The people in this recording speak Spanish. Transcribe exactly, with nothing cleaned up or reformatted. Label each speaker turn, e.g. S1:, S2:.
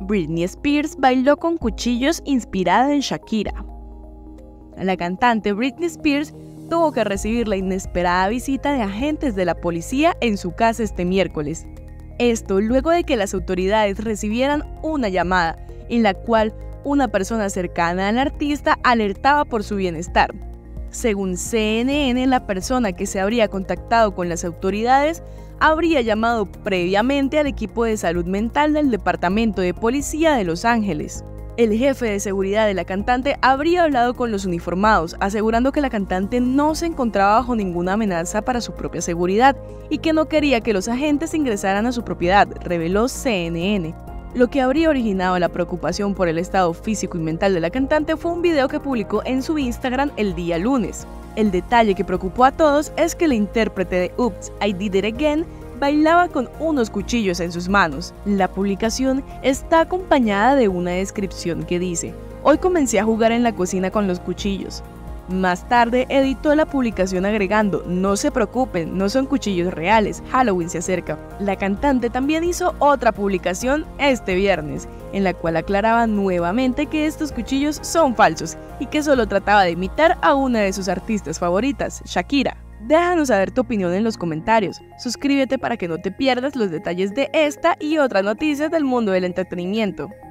S1: Britney Spears bailó con cuchillos inspirada en Shakira. La cantante Britney Spears tuvo que recibir la inesperada visita de agentes de la policía en su casa este miércoles. Esto luego de que las autoridades recibieran una llamada en la cual una persona cercana al artista alertaba por su bienestar. Según C N N, la persona que se habría contactado con las autoridades habría llamado previamente al equipo de salud mental del Departamento de Policía de Los Ángeles. El jefe de seguridad de la cantante habría hablado con los uniformados, asegurando que la cantante no se encontraba bajo ninguna amenaza para su propia seguridad y que no quería que los agentes ingresaran a su propiedad, reveló C N N. Lo que habría originado la preocupación por el estado físico y mental de la cantante fue un video que publicó en su Instagram el día lunes. El detalle que preocupó a todos es que la intérprete de Oops, I Did It Again bailaba con unos cuchillos en sus manos. La publicación está acompañada de una descripción que dice: "Hoy comencé a jugar en la cocina con los cuchillos". Más tarde editó la publicación agregando: "No se preocupen, no son cuchillos reales, Halloween se acerca". La cantante también hizo otra publicación este viernes, en la cual aclaraba nuevamente que estos cuchillos son falsos y que solo trataba de imitar a una de sus artistas favoritas, Shakira. Déjanos saber tu opinión en los comentarios. Suscríbete para que no te pierdas los detalles de esta y otras noticias del mundo del entretenimiento.